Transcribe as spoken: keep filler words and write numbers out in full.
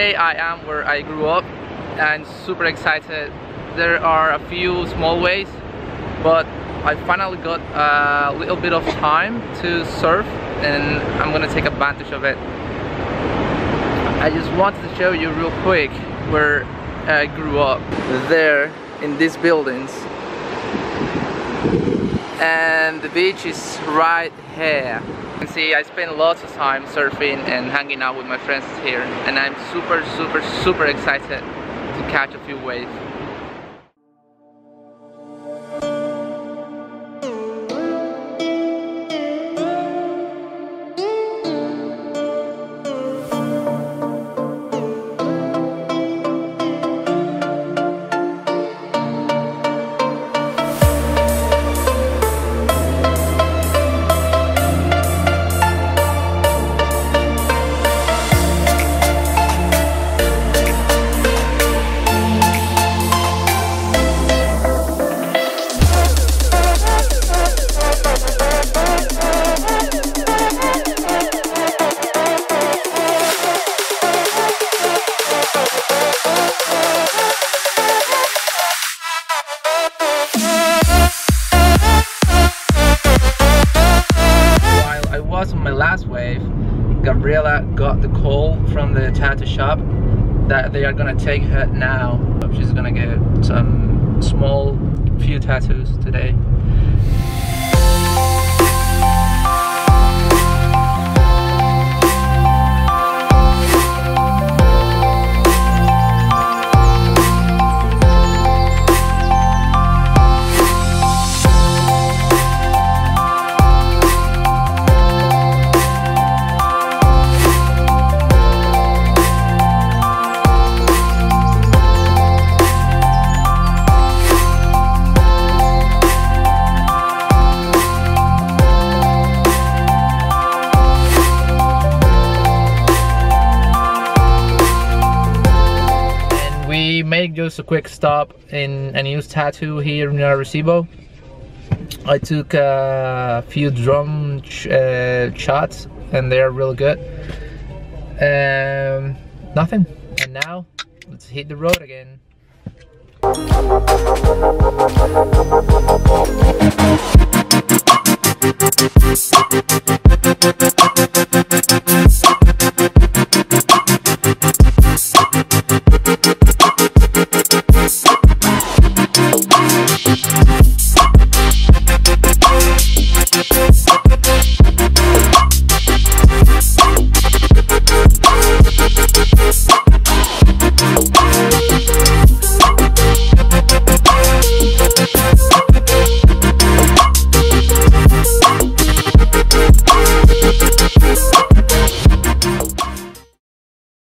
today I am where I grew up and super excited. There are a few small waves, but I finally got a little bit of time to surf and I'm gonna take advantage of it. I just wanted to show you real quick where I grew up. There in these buildings. And the beach is right here. You can see I spend lots of time surfing and hanging out with my friends here, and I'm super super super excited to catch a few waves. On my last wave, Gabriela got the call from the tattoo shop that they are gonna take her now. She's gonna get some small few tattoos today. We make just a quick stop in a new tattoo here in Arecibo. I took a few drone sh uh, shots and they are really good. Um, nothing. And now let's hit the road again.